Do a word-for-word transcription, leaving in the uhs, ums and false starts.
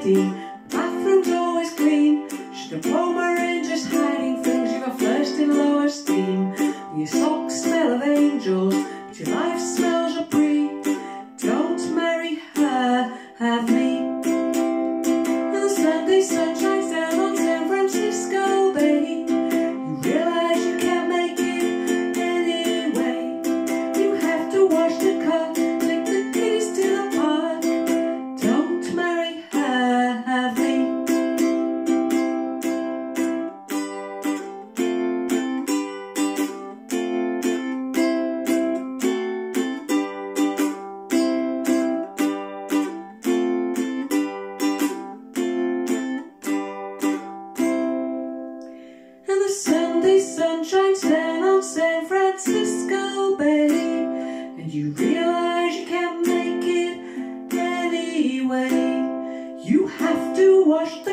tidy, bathroom's always clean. She's a Pomer in just hiding things. You've a first in low esteem. Your socks smell of angels, but your life smells of brie. Don't marry her, have me. And the Sunday sun shines down on San Francisco Bay. You realize you can't make it anyway. You have to wash the car, take the kiddies to the park. Don't marry her, have me. And the Sunday sun shines down on San Francisco Bay, and you realize you can't make it anyway. You have to wash the